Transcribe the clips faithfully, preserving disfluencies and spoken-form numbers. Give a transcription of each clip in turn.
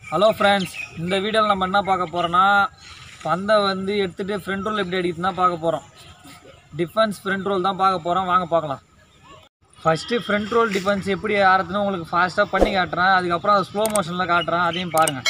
Hello friends, இந்த வீடியோவில் நம்ம என்ன பார்க்க போகிறோன்னா, பந்தை வந்து எடுத்துகிட்டு ஃப்ரண்ட் ரோல் எப்படி அடிக்குதுன்னு தான் பார்க்க போகிறோம். டிஃபென்ஸ் ஃப்ரண்ட் ரோல் தான் பார்க்க போகிறோம். வாங்க பார்க்கலாம். ஃபஸ்ட்டு ஃப்ரண்ட் ரோல் டிஃபென்ஸ் எப்படி ஆடுறதுன்னு உங்களுக்கு ஃபாஸ்ட்டாக பண்ணி காட்டுறேன். அதுக்கப்புறம் அதை ஸ்லோ மோஷனில் காட்டுறேன், அதையும் பாருங்கள்.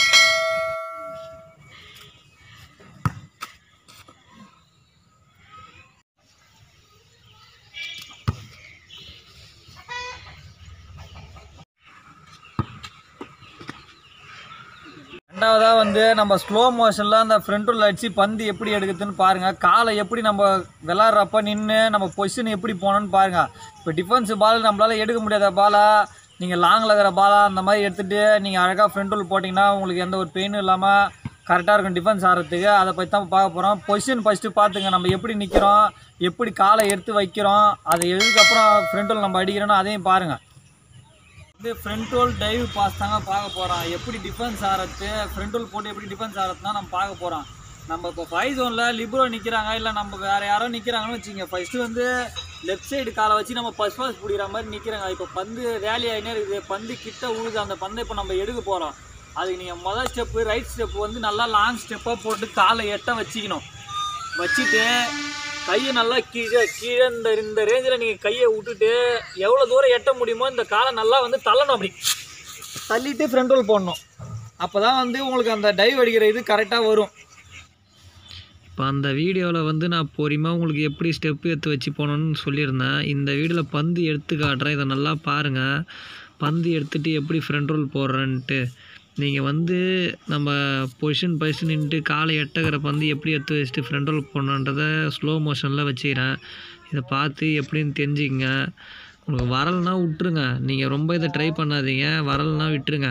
ரெண்டாவதாக வந்து நம்ம ஸ்லோ மோஷனில் அந்த ஃப்ரண்ட் ரோல் அடித்து பந்து எப்படி எடுக்குதுன்னு பாருங்கள். காலை எப்படி நம்ம விளாட்றப்ப நின்று நம்ம பொசிஷன் எப்படி போனோன்னு பாருங்கள். இப்போ டிஃபென்ஸ் பால் நம்மளால் எடுக்க முடியாத பாலாக நீங்கள் லாங்கில் இருக்கிற பாலாக அந்த மாதிரி எடுத்துகிட்டு நீங்கள் அழகாக ஃப்ரண்ட் ரோல் போட்டிங்கன்னா உங்களுக்கு எந்த ஒரு பெயினும் இல்லாமல் கரெக்டாக இருக்கும் டிஃபென்ஸ் ஆடுறதுக்கு. அதை பற்றி தான் பார்க்க போகிறோம். பொசிஷன் ஃபஸ்ட்டு பார்த்துங்க, நம்ம எப்படி நிற்கிறோம், எப்படி காலை எடுத்து வைக்கிறோம், அதை எதுக்கப்புறம் ஃப்ரண்ட் ரோல் நம்ம அடிக்கிறோன்னா அதையும் பாருங்கள். இது ஃப்ரண்ட் ரோல் டைவ் பாஸ் தாங்க பார்க்க போகிறோம். எப்படி டிஃபென்ஸ் ஆடுறது, ஃப்ரண்ட் ரோல் போட்டு எப்படி டிஃபென்ஸ் ஆடுறதுனா நம்ம பார்க்க போகிறோம். நம்ம இப்போ ஃபைவ் ஜோனில் லிப்ரோ நிற்கிறாங்க, இல்லை நம்ம வேறு யாரோ நிற்கிறாங்கன்னு வச்சுங்க. ஃபஸ்ட்டு வந்து லெஃப்ட் சைடு காலை வச்சு நம்ம பஸ் பாஸ் பிடிக்கிற மாதிரி நிற்கிறாங்க. இப்போ பந்து ரேலி ஆகினே இருக்குது, பந்து கிட்ட உழுது. அந்த பந்தை இப்போ நம்ம எடுக்க போகிறோம். அதுக்கு நீங்கள் முதல் ஸ்டெப்பு ரைட் ஸ்டெப்பு வந்து நல்லா லாங் ஸ்டெப்பாக போட்டு காலை எட்ட வச்சுக்கணும். வச்சுட்டு கையை நல்லா கீழே கீழே இந்த இந்த ரேஞ்சில் நீங்கள் கையை விட்டுட்டு எவ்வளோ தூரம் எட்ட முடியுமோ இந்த காலை நல்லா வந்து தள்ளணும். அப்படி தள்ளிட்டு ஃப்ரண்ட் ரோல் போடணும். அப்போ தான் வந்து உங்களுக்கு அந்த டைவ் அடிக்கிற இது கரெக்டாக வரும். இப்போ அந்த வீடியோவில் வந்து நான் பொறுமையாக உங்களுக்கு எப்படி ஸ்டெப்பு எடுத்து வச்சு போகணுன்னு சொல்லியிருந்தேன். இந்த வீடியோவில் பந்து எடுத்து காட்டுறேன், இதை நல்லா பாருங்கள். பந்து எடுத்துகிட்டு எப்படி ஃப்ரண்ட் ரோல் போடுறேன்ட்டு நீங்கள் வந்து நம்ம பொசிஷன் பொசிஷன் நின்றுட்டு காலை எட்டகிற பந்து எப்படி எடுத்து வச்சுட்டு ஃப்ரண்ட் ரோல் போடணுன்றதை ஸ்லோ மோஷனில் வச்சுக்கிறேன். இதை பார்த்து எப்படின்னு தெரிஞ்சுக்கங்க. உங்களுக்கு வரலைன்னா விட்டுருங்க, நீங்கள் ரொம்ப இதை ட்ரை பண்ணாதீங்க. வரலைன்னா விட்டுருங்க.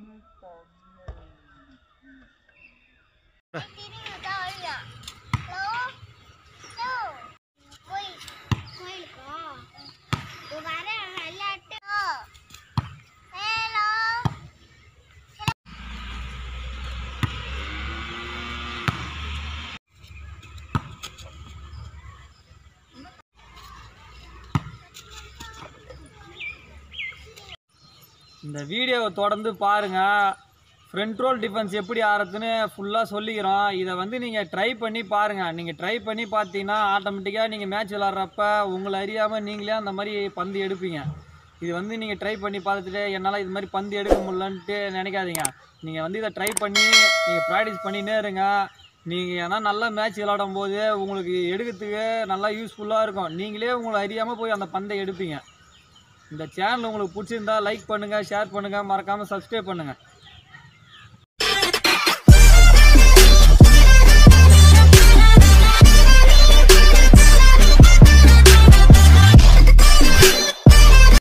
இந்த வீடியோவை தொடர்ந்து பாருங்கள். ஃப்ரண்ட் ரோல் டிஃபென்ஸ் எப்படி ஆடுறதுன்னு ஃபுல்லாக சொல்லிக்கிறோம். இதை வந்து நீங்கள் ட்ரை பண்ணி பாருங்கள். நீங்கள் ட்ரை பண்ணி பார்த்தீங்கன்னா ஆட்டோமேட்டிக்காக நீங்கள் மேட்ச் விளாட்றப்ப உங்களை அறியாமல் நீங்களே அந்த மாதிரி பந்து எடுப்பீங்க. இது வந்து நீங்கள் ட்ரை பண்ணி பார்த்துட்டு என்னால் இது மாதிரி பந்து எடுக்க முடியலன்ட்டு நினைக்காதீங்க. நீங்கள் வந்து இதை ட்ரை பண்ணி நீங்கள் ப்ராக்டிஸ் பண்ணினே இருங்க. நீங்கள் ஏன்னா நல்லா மேட்ச் விளாடும் போது உங்களுக்கு எடுக்கிறதுக்கு நல்லா யூஸ்ஃபுல்லாக இருக்கும். நீங்களே உங்களை அறியாமல் போய் அந்த பந்தை எடுப்பீங்க. இந்த சேனல் உங்களுக்கு பிடிச்சிருந்தா லைக் பண்ணுங்கள், ஷேர் பண்ணுங்கள், மறக்காமல் சப்ஸ்கிரைப் பண்ணுங்கள்.